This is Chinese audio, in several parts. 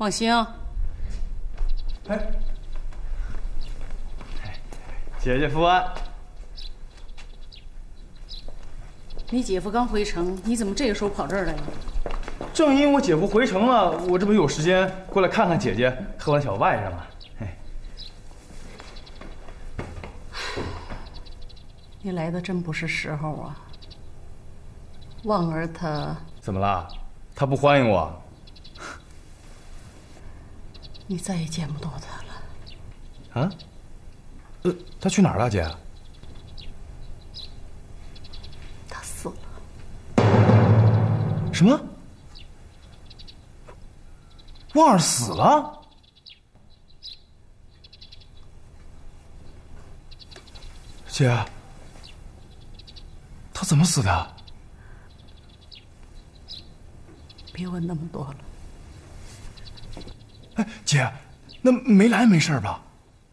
望星， 哎，姐姐福安。 你姐夫刚回城，你怎么这个时候跑这儿来了？ 正因我姐夫回城了，我这不有时间过来看看姐姐和我的小外甥吗？哎， 你来的真不是时候啊！旺儿他怎么了？他不欢迎我？ 你再也见不到他了。 啊？他去哪儿了，姐？ 他死了。 什么？旺儿死了？姐，他怎么死的？ 别问那么多了。 哎，姐，那梅兰没事吧？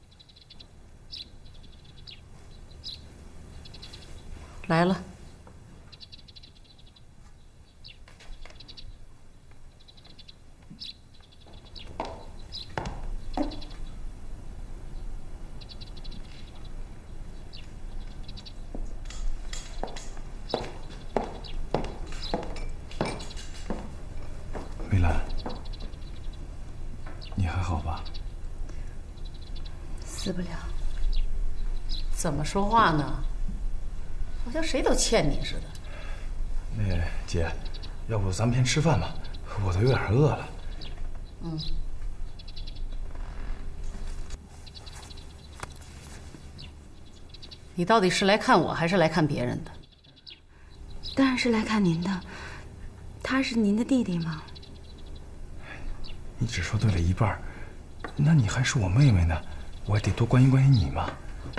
来了。 梅兰，你还好吧？ 死不了。怎么说话呢？好像谁都欠你似的。 那姐，要不咱们先吃饭吧，我都有点饿了。 嗯。你到底是来看我，还是来看别人的？ 当然是来看您的。他是您的弟弟吗？ 你只说对了一半，那你还是我妹妹呢，我还得多关心关心你嘛。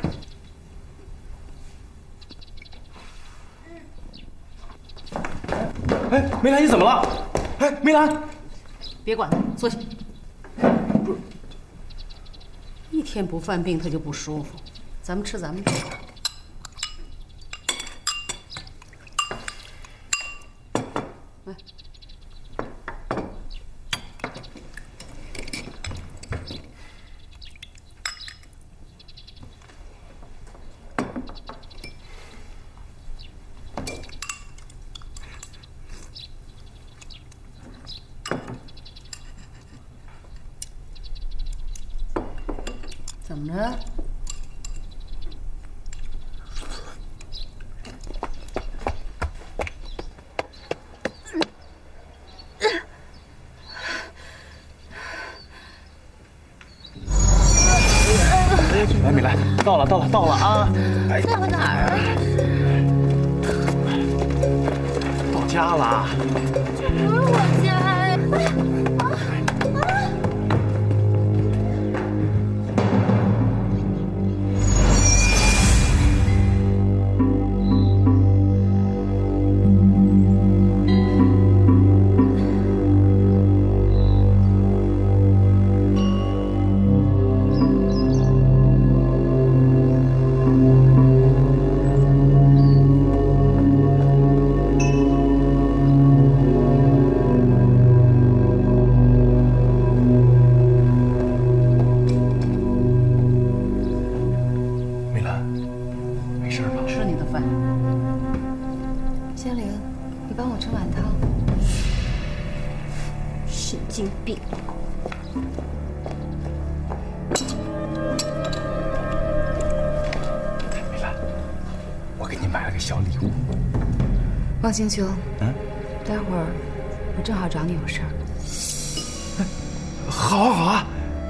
哎，梅兰，你怎么了？哎，梅兰， 别管他，坐下。不是，一天不犯病他就不舒服。咱们吃咱们的。来。怎么着？ 哎，美兰，到了啊！哎， 到哪儿啊？ 到家了。 这不是我家呀！香菱，你帮我盛碗汤。神经病！ 美兰，我给你买了个小礼物。 望星兄，待会儿我正好找你有事儿。 好啊好啊。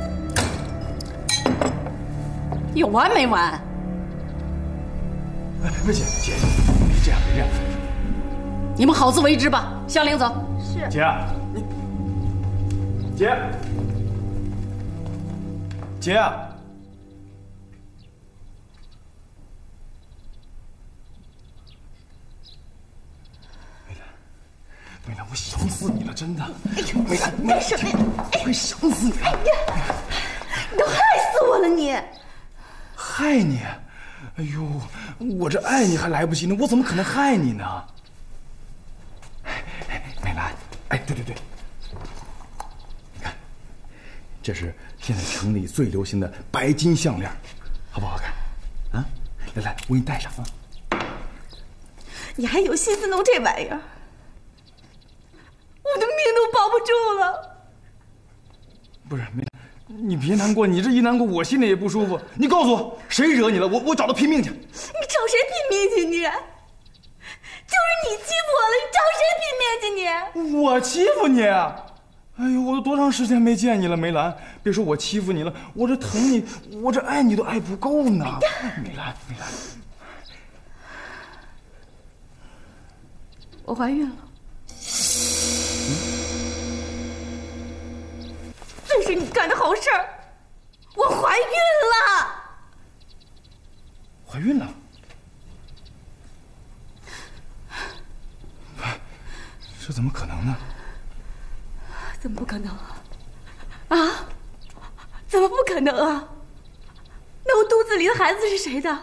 有完没完？ 哎，不姐，别这样，别这样。 你们好自为之吧。香菱，走。 是。 姐，你，姐，姐。美兰，我想死你了，真的。 哎呦，美兰，没什么呀， 快想死你了！ 你都害死我了你！ 害你？哎呦，我这爱你还来不及呢，我怎么可能害你呢？美兰，哎，对，你看， 这是现在城里最流行的白金项链，好不好看？啊，来，我给你戴上啊。 你还有心思弄这玩意儿？我的命都保不住了。 不是梅兰，你别难过，你这一难过，我心里也不舒服。你告诉我，谁惹你了？我找他拼命去。 你找谁拼命去你？就是你欺负我了，你找谁拼命去你？ 我欺负你？哎呦，我都多长时间没见你了，梅兰！别说我欺负你了，我这疼你，我这爱你都爱不够呢。梅兰， 我怀孕了。这是你干的好事儿，我怀孕了。 怀孕了？这怎么可能呢？ 怎么不可能啊？啊？怎么不可能啊？那我肚子里的孩子是谁的？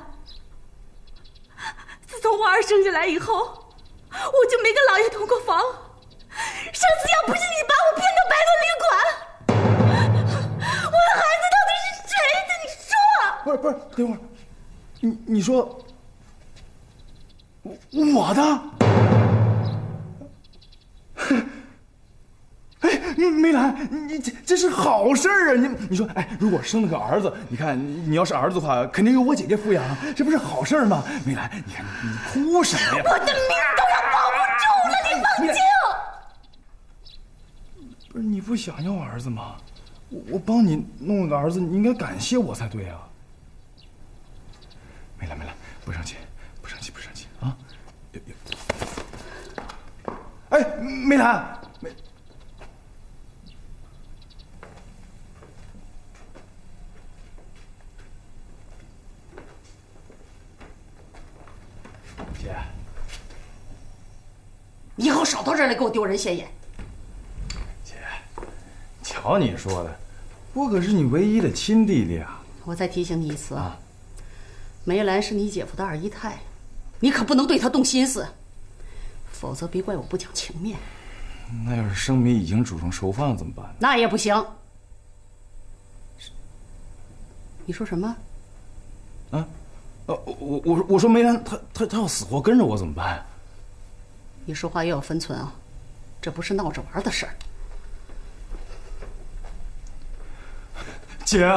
自从我儿生下来以后，我就没跟老爷同过房。上次要不是你把我骗到白鹿旅馆，我的孩子到底是谁的？你说？ 不是，等会儿，你说我的？哎，梅兰，你这是好事儿啊！你说，哎，如果生了个儿子，你看你要是儿子的话，肯定由我姐姐抚养，这不是好事吗？梅兰，你看你哭什么呀？ 我的命都要保不住了，你放弃！ 不是你不想要儿子吗？我帮你弄了个儿子，你应该感谢我才对啊！梅兰，不生气啊！哎，梅兰。姐， 以后少到这儿来给我丢人现眼。 姐，瞧你说的，我可是你唯一的亲弟弟啊！ 我再提醒你一次啊，梅兰是你姐夫的二姨太，你可不能对她动心思，否则别怪我不讲情面。 那要是生米已经煮成熟饭怎么办？ 那也不行。你说什么？ 啊？我说梅兰，他要死活跟着我怎么办？ 你说话也有分寸啊，这不是闹着玩的事儿。 姐，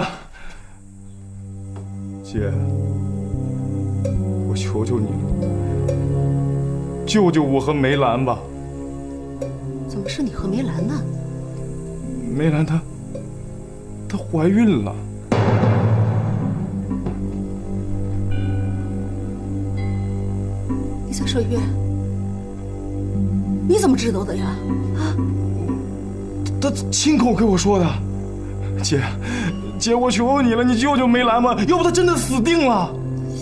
我求求你了，救救我和梅兰吧！ 怎么是你和梅兰呢？ 梅兰她怀孕了。 你在水月？你怎么知道的呀？啊？ 他亲口跟我说的。姐，我求求你了，你救救梅兰吧，要不她真的死定了。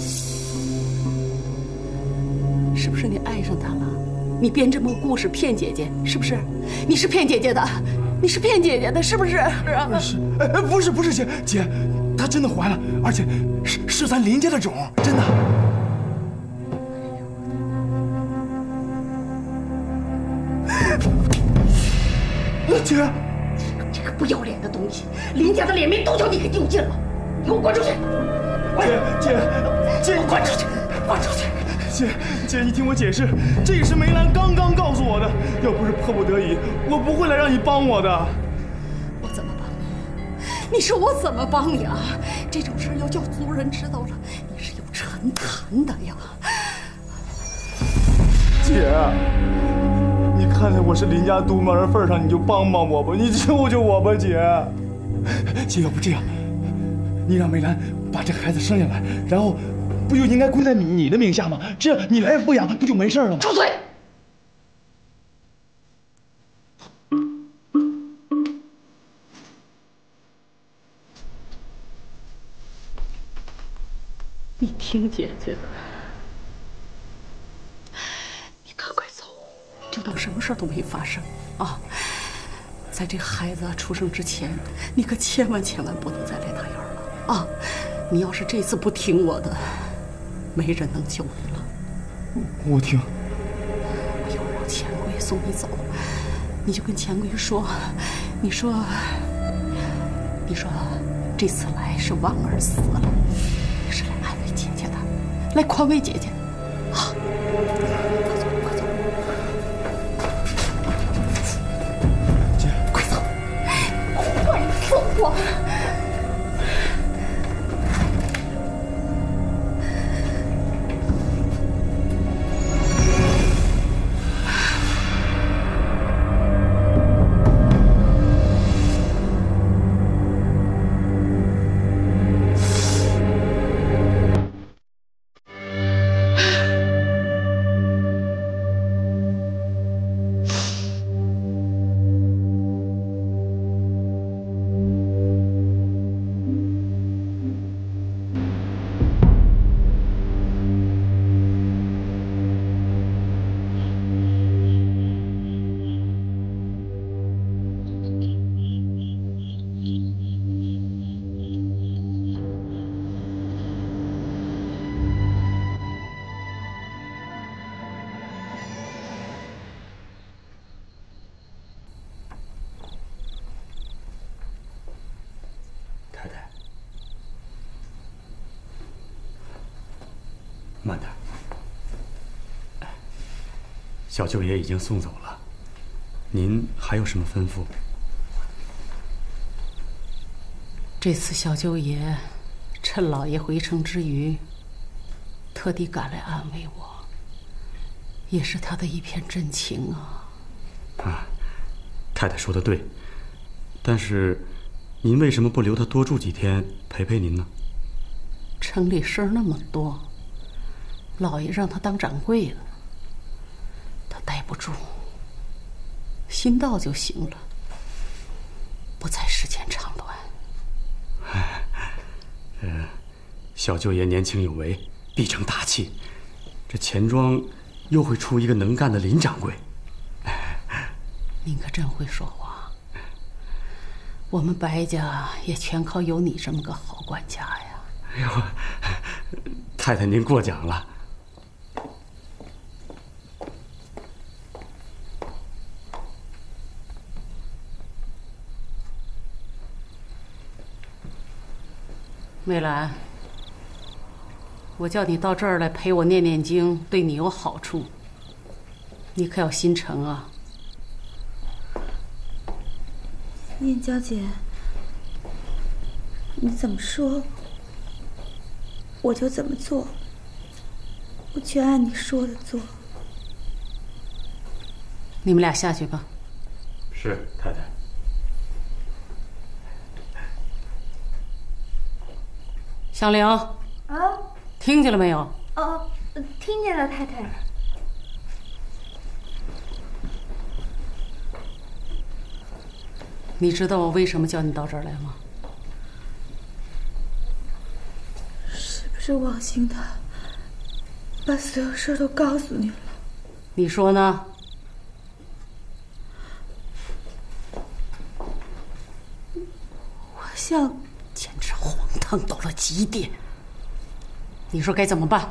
是不是你爱上他了？你编这么个故事骗姐姐，是不是？你是骗姐姐的，是不是？ 是，不是姐，她真的怀了，而且是咱林家的种，真的。姐， 这个不要脸的东西，林家的脸面都叫你给丢尽了，你给我滚出去！ 姐， 我滚出去！滚出去！ 姐，你听我解释，这也是梅兰刚刚告诉我的。要不是迫不得已，我不会来让你帮我的。 我怎么帮你？你说我怎么帮你啊？这种事要叫族人知道了，你是有陈坛的呀！ 姐，你看在我是林家独门儿份上，你就帮帮我吧，你救救我吧，姐。姐，要不这样，你让梅兰把这孩子生下来，然后。不就应该归在你的名下吗？这样你来抚养，不就没事了吗？ 住嘴！你听姐姐的，你赶快走，就当什么事都没发生啊！在这孩子出生之前，你可千万不能再来打眼了啊！你要是这次不听我的，没人能救你了。 我听。 我一会儿让钱柜送你走，你就跟钱柜说，你说你说这次来是旺儿死了，你是来安慰姐姐的，来宽慰姐姐的啊！快走，快走！ 姐， 快走！快走啊！ 慢点。小舅爷已经送走了，您还有什么吩咐？ 这次小舅爷趁老爷回城之余，特地赶来安慰我，也是他的一片真情啊。 啊，太太说的对，但是您为什么不留他多住几天陪陪您呢？ 城里事儿那么多，老爷让他当掌柜了，他待不住，先到就行了，不在时间长短。 小舅爷年轻有为，必成大器，这钱庄又会出一个能干的林掌柜。 您可真会说话，我们白家也全靠有你这么个好管家呀。 哎呦，太太您过奖了。 美兰，我叫你到这儿来陪我念念经，对你有好处，你可要心诚啊。 燕娇姐，你怎么说，我就怎么做，我全按你说的做。 你们俩下去吧。 是，太太。 香菱啊， 听见了没有？ 哦，听见了，太太。 你知道我为什么叫你到这儿来吗？ 是不是王兴他把所有事都告诉你了？ 你说呢？ 我想， 简直荒唐到了极点。你说该怎么办？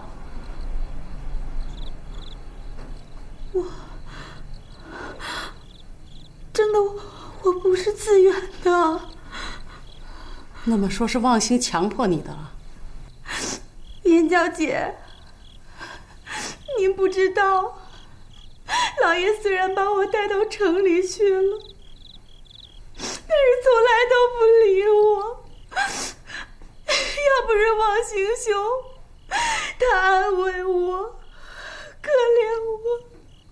真的，我不是自愿的。 那么说是望星强迫你的了？ 燕娇姐，您不知道，老爷虽然把我带到城里去了，但是从来都不理我。要不是望星兄，他安慰我，可怜我，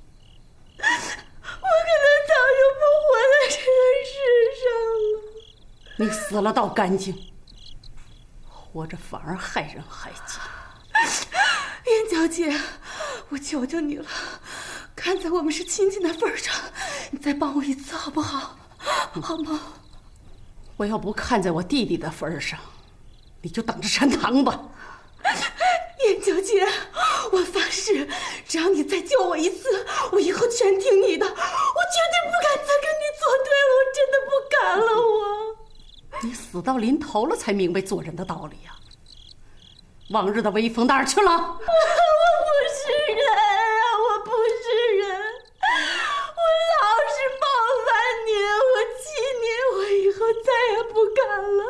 我可能早就不活在这个世上了。 你死了倒干净，活着反而害人害己。 燕娇姐，我求求你了，看在我们是亲戚的份上，你再帮我一次好不好？好吗？ 我要不看在我弟弟的份上，你就等着沉塘吧。 燕娇姐，我发誓，只要你再救我一次，我以后全听你的，我绝对不敢再跟你作对了，我真的不敢了，我。 你死到临头了才明白做人的道理呀。往日的威风哪儿去了？ 我不是人啊，我不是人，我老是冒犯你，我气你，我以后再也不敢了。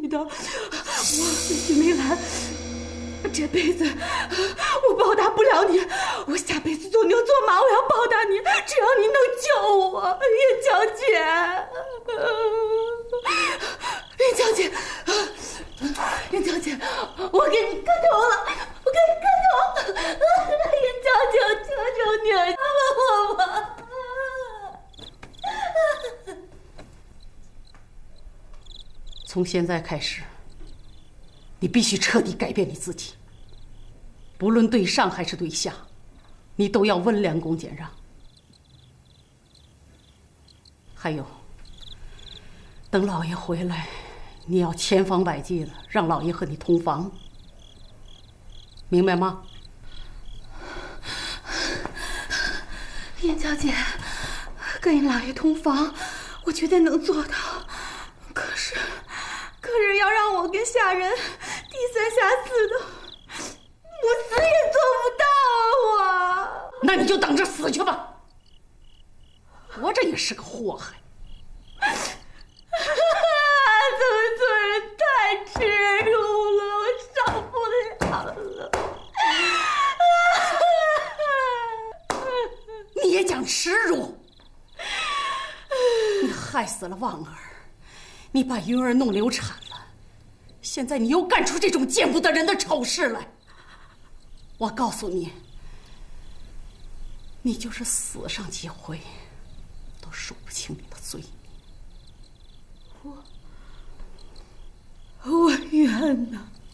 的。徐梅兰，这辈子我报答不了你，我下辈子做牛做马，我要报答你，只要你能救我，燕娇姐，燕娇姐，燕娇姐，我给你磕头了，我给你磕头，燕娇姐，我求求你了，帮我吧。 从现在开始，你必须彻底改变你自己，不论对上还是对下，你都要温良恭俭让。还有，等老爷回来，你要千方百计的让老爷和你同房，明白吗？ 燕娇姐，跟老爷同房，我绝对能做到。可是要让我跟下人低三下四的，我死也做不到啊！我那你就等着死去吧，活着也是个祸害。 怎么做人太耻辱了，我受不了了。 你也讲耻辱？你害死了旺儿，你把云儿弄流产了，现在你又干出这种见不得人的丑事来。我告诉你，你就是死上几回，都数不清你的罪孽。 我冤呐！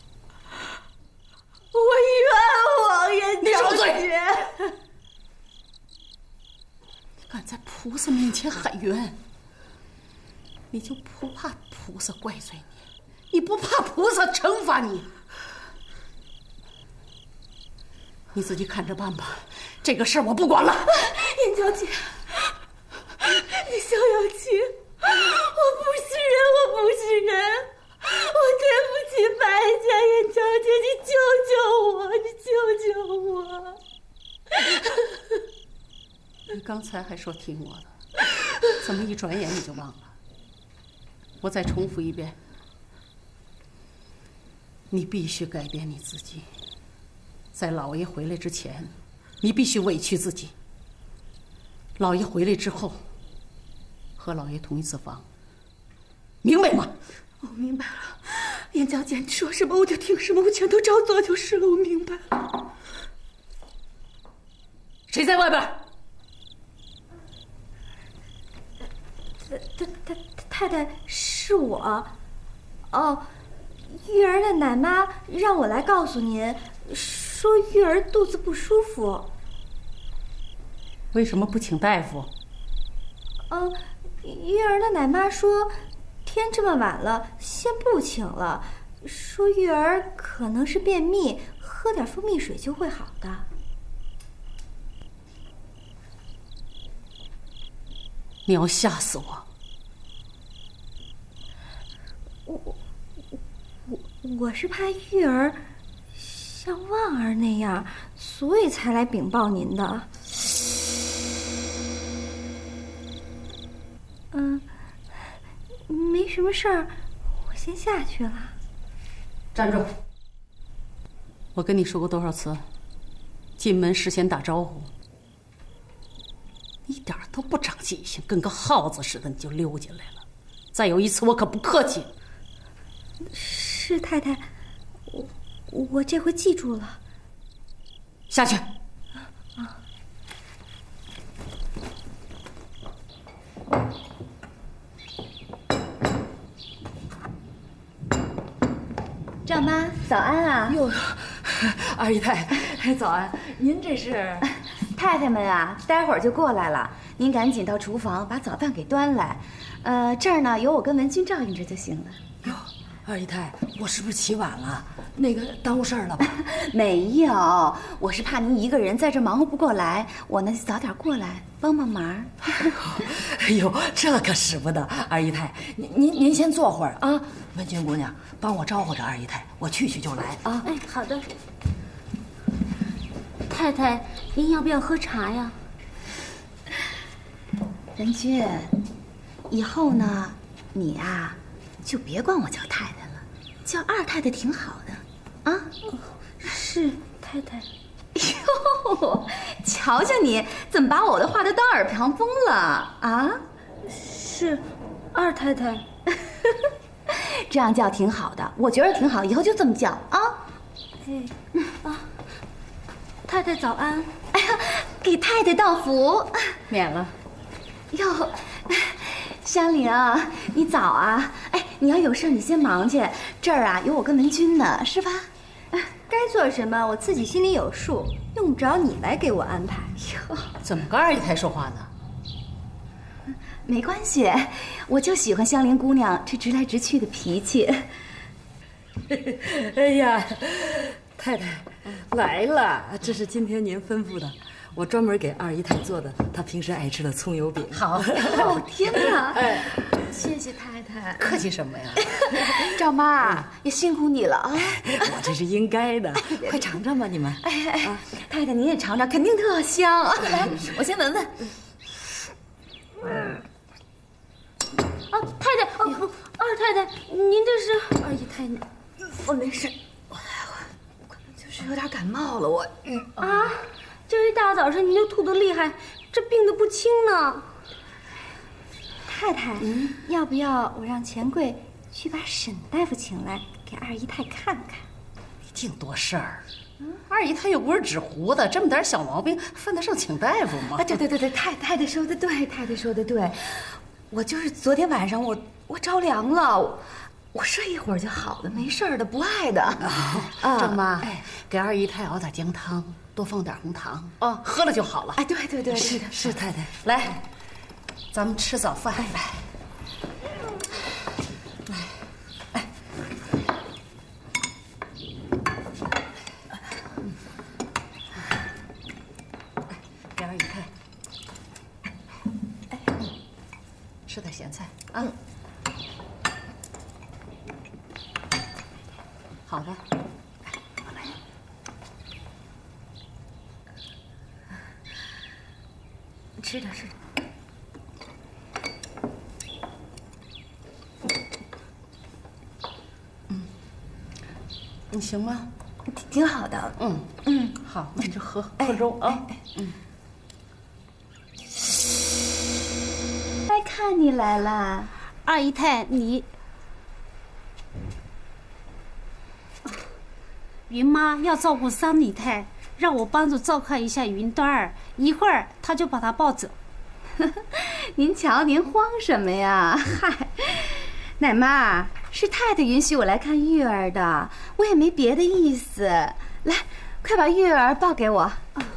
我冤枉燕娇姐！ 你敢在菩萨面前喊冤，你就不怕菩萨怪罪你？你不怕菩萨惩罚你？你自己看着办吧，这个事儿我不管了。 燕娇姐，你消消气，我不是人，我不是人，我对不起白家。燕娇姐，你救救我，你救救我！ 你刚才还说听我的，怎么一转眼你就忘了？我再重复一遍，你必须改变你自己，在老爷回来之前，你必须委屈自己。老爷回来之后，和老爷同一次房，明白吗？ 我明白了，燕娇姐，你说什么我就听什么，我全都照做就是了。我明白了。 谁在外边？ 太太，是我。哦，玉儿的奶妈让我来告诉您，说玉儿肚子不舒服。 为什么不请大夫？ 玉儿的奶妈说，天这么晚了，先不请了。说玉儿可能是便秘，喝点蜂蜜水就会好的。 你要吓死我！ 我是怕玉儿像旺儿那样，所以才来禀报您的。没什么事儿，我先下去了。 站住！我跟你说过多少次，进门事先打招呼。一点都不长记性，跟个耗子似的，你就溜进来了。再有一次，我可不客气。 是太太，我这回记住了。 下去。 赵妈，早安啊！ 哟，二姨太，早安！您这是？ 太太们啊，待会儿就过来了，您赶紧到厨房把早饭给端来。这儿呢有我跟文君照应着就行了。 哟，二姨太，我是不是起晚了？那个耽误事儿了吧？ 没有，我是怕您一个人在这忙活不过来，我呢早点过来帮帮忙。 哎呦，这可使不得！二姨太，您先坐会儿啊。文君姑娘，帮我招呼着二姨太，我去就来啊。 哎，好的。太太，您要不要喝茶呀？ 文君，以后呢，你啊，就别管我叫太太了， 叫二太太挺好的，啊？ 是太太。 哟，瞧瞧你，怎么把我的话都当耳旁风了啊？ 是，二太太。 这样叫挺好的，我觉得挺好，以后就这么叫啊。 太太早安。 哎呀，给太太道福。 免了。 哟，香菱啊，你早啊！哎，你要有事你先忙去，这儿啊有我跟文君呢，是吧？ 该做什么我自己心里有数，用不着你来给我安排。 哟， 怎么跟二姨太说话呢？ 没关系，我就喜欢香菱姑娘这直来直去的脾气。 哎呀，太太来了，这是今天您吩咐的，我专门给二姨太做的，她平时爱吃的葱油饼。好， 好听啊！ 哎， 谢谢太太。 客气什么呀？ 赵妈也辛苦你了啊！ 我这是应该的，快尝尝吧，你们。 哎，太太您也尝尝，肯定特香。来，我先闻闻。 太太，二太太，您这是？ 二姨太，我没事，我就是有点感冒了，我。 啊，这一大早上您就吐得厉害，这病得不轻呢。 太太，要不要我让钱柜去把沈大夫请来，给二姨太看看？ 你净多事儿。二姨太又不是纸糊的，这么点小毛病犯得上请大夫吗？ 啊，对，太太说的对，太太说的对。我就是昨天晚上我着凉了，我睡一会儿就好了，没事的，不碍的。 郑妈，给二姨太熬点姜汤，多放点红糖啊，喝了就好了。 哎，对， 是太太，来，咱们吃早饭。给二姨太。吃点咸菜啊，好吧。 吃点。 你行吗？ 挺好的。 好，那你就喝粥啊。 看你来了， 二姨太，你云妈要照顾三姨太，让我帮助照看一下云端儿，一会儿她就把她抱走。 您瞧，您慌什么呀？嗨，奶妈，是太太允许我来看玉儿的，我也没别的意思。来，快把玉儿抱给我。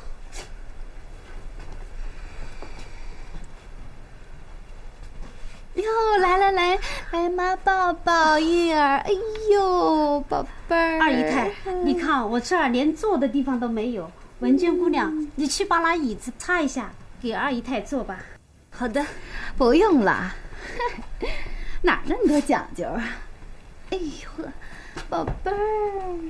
哟，来，妈抱抱玉儿。哎呦，宝贝儿。 二姨太，你看我这儿连坐的地方都没有。文娟姑娘，你去把那椅子擦一下，给二姨太坐吧。 好的，不用了。哪那么多讲究啊？哎呦，宝贝儿。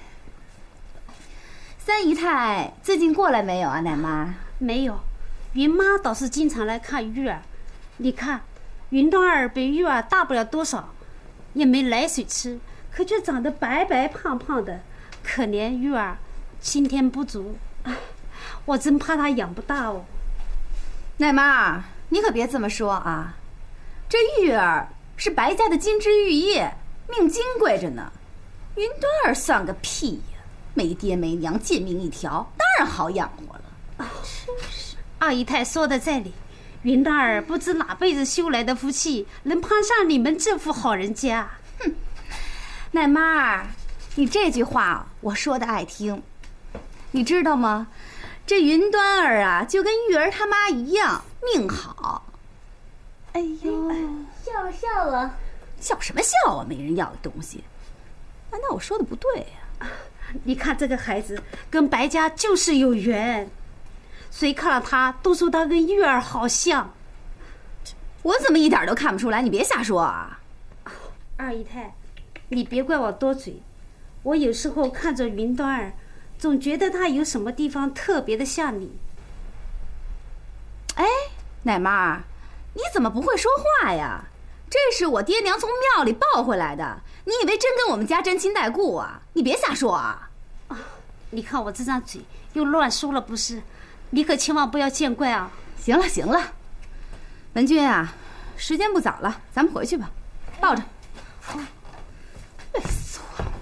三姨太最近过来没有啊，奶妈？ 没有，云妈倒是经常来看玉儿。你看。云端儿比玉儿大不了多少，也没奶水吃，可却长得白白胖胖的，可怜玉儿先天不足，我真怕她养不大哦。 奶妈，你可别这么说啊，这玉儿是白家的金枝玉叶，命金贵着呢。云端儿算个屁呀，没爹没娘，贱命一条，当然好养活了。真是， 二姨太说的在理。云端儿不知哪辈子修来的福气，能攀上你们这副好人家。 哼，奶妈，你这句话我说的爱听。你知道吗？这云端儿啊，就跟玉儿他妈一样，命好。哎呦， 笑了， 笑什么笑啊？没人要的东西。难道我说的不对呀？ 你看这个孩子跟白家就是有缘。谁看了他都说他跟玉儿好像， 我怎么一点都看不出来？你别瞎说啊！ 二姨太，你别怪我多嘴，我有时候看着云端儿，总觉得他有什么地方特别的像你。 哎，奶妈，你怎么不会说话呀？这是我爹娘从庙里抱回来的， 你以为真跟我们家沾亲带故啊？你别瞎说啊！ 你看我这张嘴又乱说了不是？你可千万不要见怪啊！ 行了行了，文君啊，时间不早了，咱们回去吧，抱着。累死我了！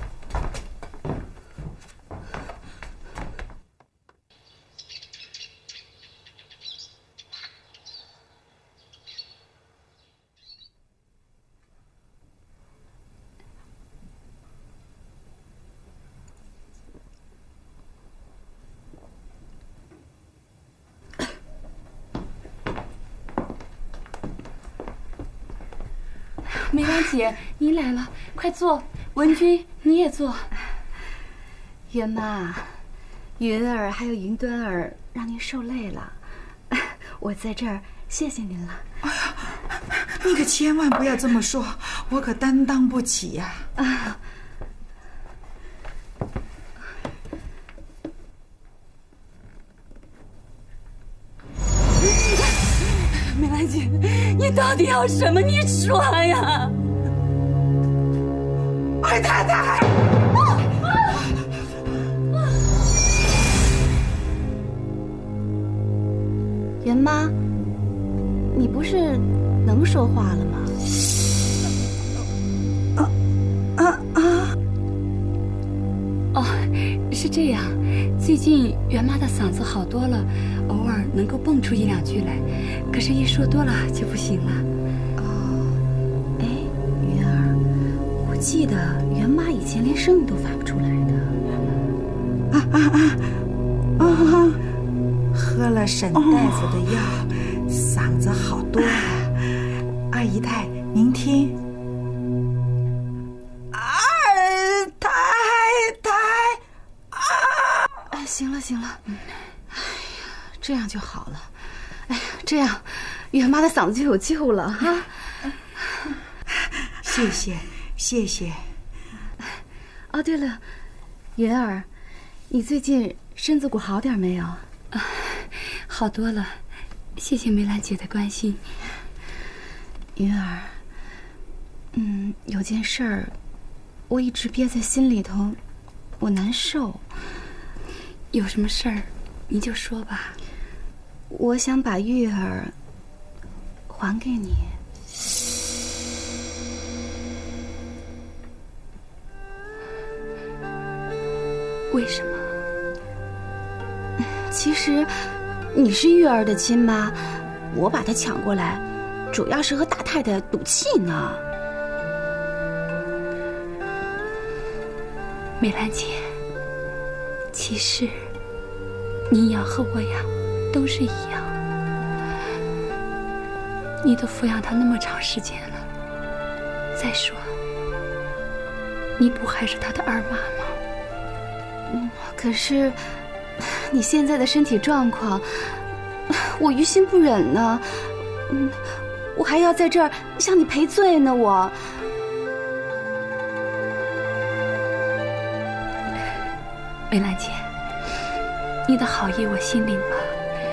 梅兰姐，你来了，快坐。文君，你也坐。 云妈，云儿还有云端儿让您受累了，我在这儿谢谢您了。 哎呀，你可千万不要这么说，我可担当不起呀。 梅兰姐，你到底要什么？你说呀！ 二太太， 云妈，你不是能说话了吗？ 哦，是这样，最近袁妈的嗓子好多了，偶尔能够蹦出一两句来，可是一说多了就不行了。 哦，哎，云儿，我记得袁妈以前连声音都发不出来的。 喝了沈大夫的药，嗓子好多了。二姨太，您听。二太太啊！ 行了行了，哎呀，这样就好了。哎呀，这样袁妈的嗓子就有救了哈。 谢谢谢谢。 哦，对了，云儿，你最近身子骨好点没有？ 好多了，谢谢梅兰姐的关心。 云儿，有件事儿，我一直憋在心里头，我难受。 有什么事儿，你就说吧。 我想把玉儿还给你。 为什么？ 其实，你是玉儿的亲妈，我把她抢过来，主要是和大太太赌气呢。 梅兰姐，其实你呀和我呀都是一样，你都抚养她那么长时间了。再说，你不还是她的二妈吗？ 可是你现在的身体状况，我于心不忍呢。我还要在这儿向你赔罪呢。我梅兰姐，你的好意我心领了。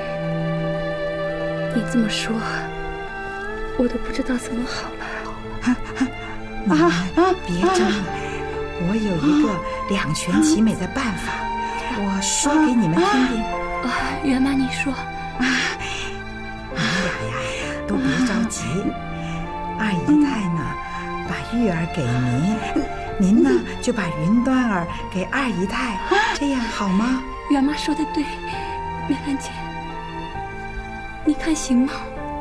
你这么说，我都不知道怎么好了。 你们别争了，我有一个两全其美的办法，我说给你们听听。 袁妈，你说。 你们俩呀都别着急，二姨太呢把玉儿给您呢就把云端儿给二姨太，这样好吗？ 袁妈说的对，梅兰姐，你看行吗？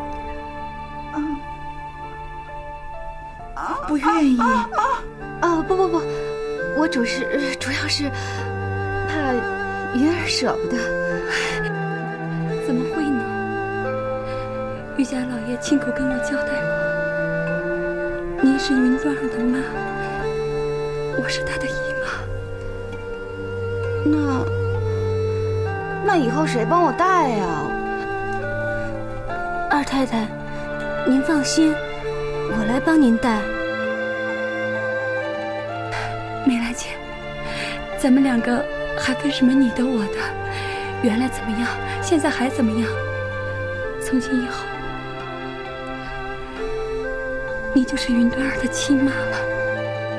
不愿意。 不，我主要是怕云儿舍不得。 怎么会呢？玉家老爷亲口跟我交代过，您是云端儿的妈，我是她的姨妈。那以后谁帮我带呀？ 二太太，您放心，我来帮您带。 梅兰姐，咱们两个还分什么你的我的？原来怎么样，现在还怎么样？从今以后，你就是云端儿的亲妈了。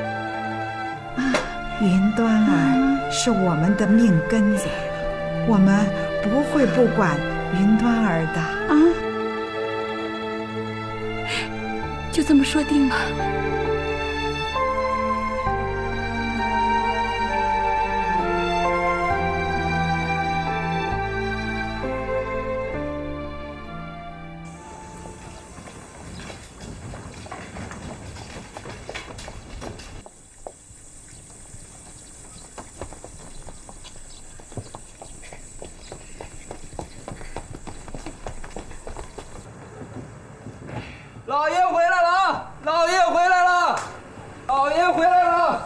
云端儿是我们的命根子，我们不会不管云端儿的啊。 就这么说定了。 老爷回来了！老爷回来了！老爷回来了！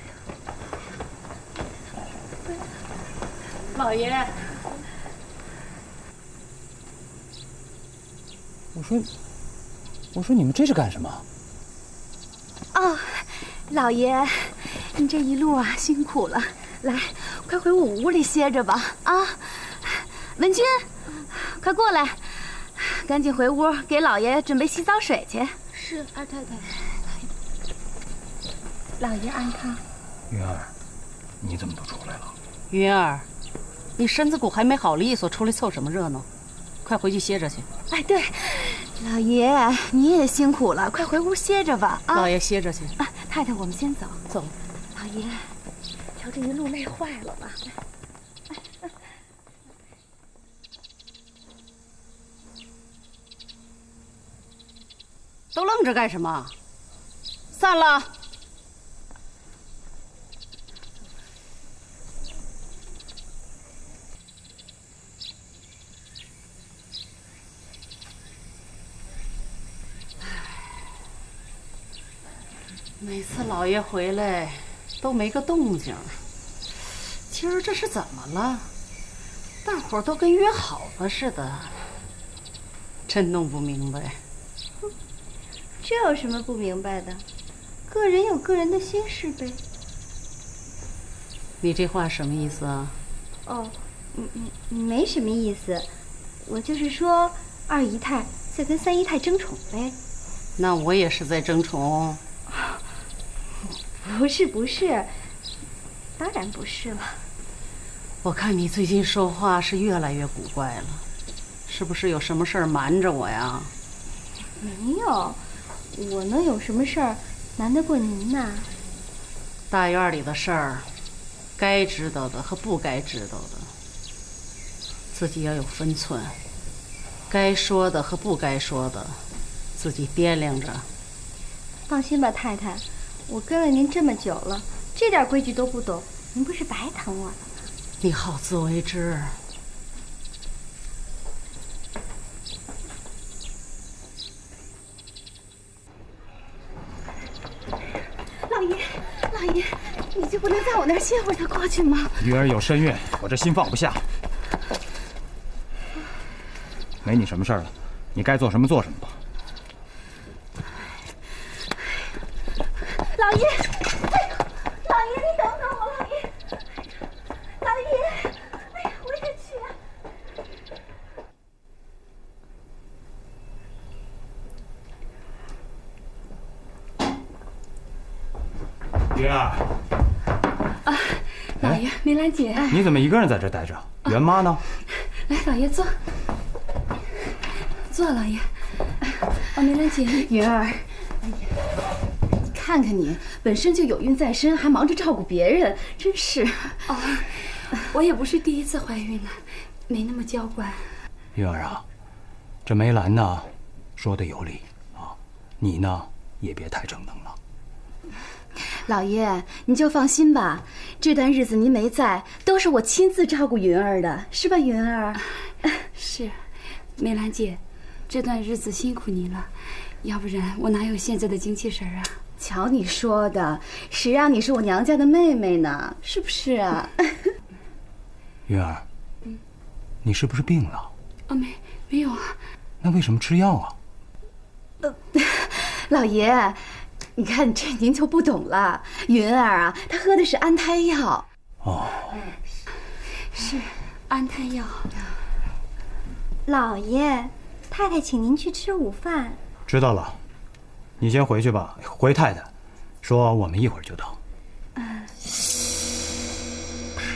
老爷， 我说你们这是干什么？ 哦，老爷，你这一路啊辛苦了，来，快回我屋里歇着吧。啊，文君，快过来，赶紧回屋给老爷准备洗澡水去。 是二太太。老爷安康。 云儿，你怎么都出来了？ 云儿，你身子骨还没好利索，出来凑什么热闹？快回去歇着去。 哎，对，老爷你也辛苦了，快回屋歇着吧。啊， 老爷歇着去。 啊，太太，我们先走。 走。 老爷，瞧这一路累坏了吧？ 都愣着干什么？散了。每次老爷回来都没个动静，今儿这是怎么了？大伙儿都跟约好了似的，真弄不明白。 这有什么不明白的？个人有个人的心事呗。 你这话什么意思啊？ 哦，没什么意思，我就是说二姨太在跟三姨太争宠呗。 那我也是在争宠。 不是，当然不是了。 我看你最近说话是越来越古怪了，是不是有什么事儿瞒着我呀？ 没有，我能有什么事儿瞒得过您呐？ 大院里的事儿，该知道的和不该知道的，自己要有分寸。该说的和不该说的，自己掂量着。 放心吧，太太，我跟了您这么久了，这点规矩都不懂，您不是白疼我了吗？ 你好自为之。 老爷，你就不能在我那儿歇会儿再过去吗？ 玉儿有身孕，我这心放不下。没你什么事儿了，你该做什么做什么吧。 老爷，老爷，你等等我，老爷，老爷，哎呀，我也去啊。 玉儿， 老爷，梅兰姐， 你怎么一个人在这待着？元妈呢？ 来，老爷坐，坐，老爷。梅兰姐， 云儿，哎呀，你看看你，本身就有孕在身，还忙着照顾别人，真是。 哦，我也不是第一次怀孕了，没那么娇惯。 玉儿啊，这梅兰呢，说的有理啊，你呢也别太逞能了。 老爷，你就放心吧，这段日子您没在，都是我亲自照顾云儿的，是吧，云儿？ 是，梅兰姐，这段日子辛苦你了，要不然我哪有现在的精气神啊？ 瞧你说的，谁让你是我娘家的妹妹呢？是不是啊？ 云儿，你是不是病了？ 哦，没有啊。 那为什么吃药啊？ 老爷。你看，这您就不懂了。云儿啊，她喝的是安胎药。 哦， 是安胎药。 老爷，太太请您去吃午饭。 知道了，你先回去吧。回太太，说我们一会儿就到。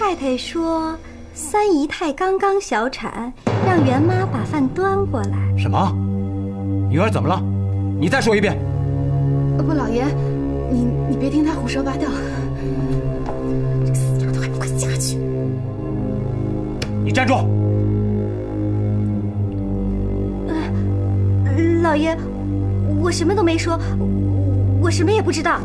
太太说，三姨太刚刚小产，让袁妈把饭端过来。 什么？云儿怎么了？你再说一遍。 不，老爷，你别听他胡说八道。这个死丫头还不快下去！ 你站住！ 老爷，我什么都没说，我什么也不知道。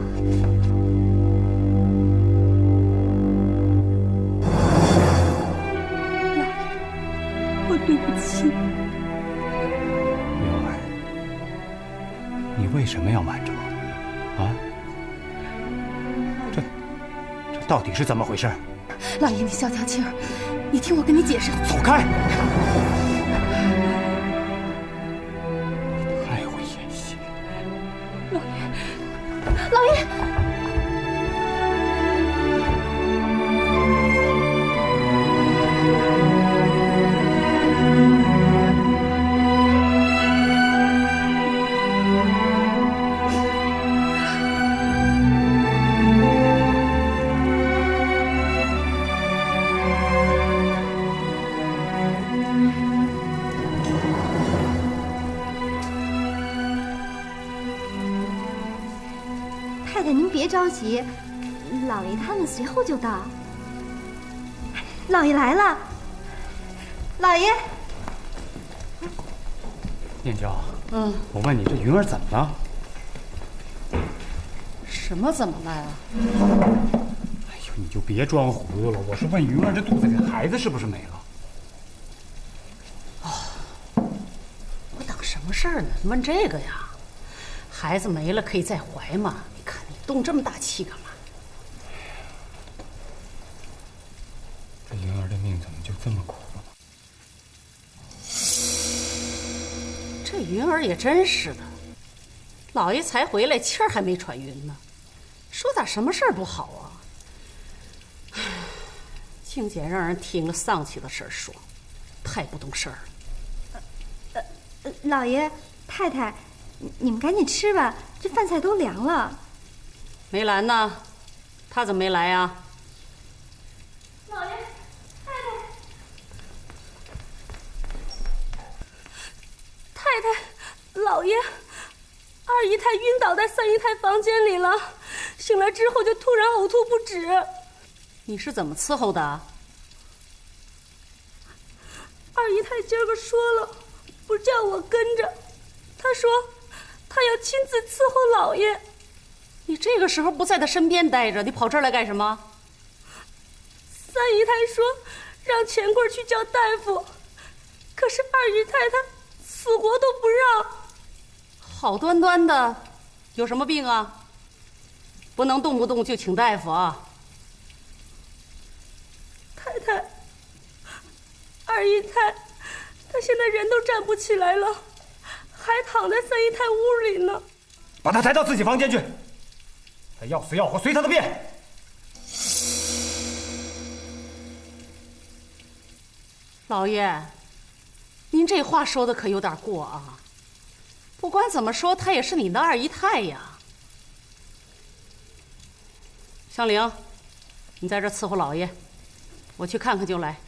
我对不起。 云儿，你为什么要瞒着我？啊？这到底是怎么回事？ 老爷，你消消气儿，你听我跟你解释。 走开！你太会演戏了。 老爷。 太太，您别着急，老爷他们随后就到。老爷来了，老爷。 念娇，我问你，这云儿怎么了？ 什么怎么了呀？ 哎呦，你就别装糊涂了。我是问云儿这肚子里的孩子是不是没了？ 我等什么事儿呢？问这个呀？孩子没了可以再怀嘛？你看你动这么大气干嘛？ 这云儿的命怎么就这么苦了？ 这云儿也真是的，老爷才回来，气儿还没喘匀呢，说点什么事儿不好啊？静姐让人听了丧气的事儿说，太不懂事儿了。 老爷太太，你们赶紧吃吧，这饭菜都凉了。 梅兰呢？她怎么没来啊？ 老爷，太太，老爷，二姨太晕倒在三姨太房间里了，醒来之后就突然呕吐不止。 你是怎么伺候的？ 二姨太今儿个说了，不叫我跟着，她说她要亲自伺候老爷。 你这个时候不在他身边待着，你跑这儿来干什么？ 三姨太说让钱贵去叫大夫，可是二姨太她死活都不让。 好端端的，有什么病啊？不能动不动就请大夫啊！ 太太，二姨太，她现在人都站不起来了，还躺在三姨太屋里呢。 把她抬到自己房间去，她要死要活，随她的便。 老爷，您这话说的可有点过啊！不管怎么说，她也是你的二姨太呀。香菱，你在这伺候老爷，我去看看就来。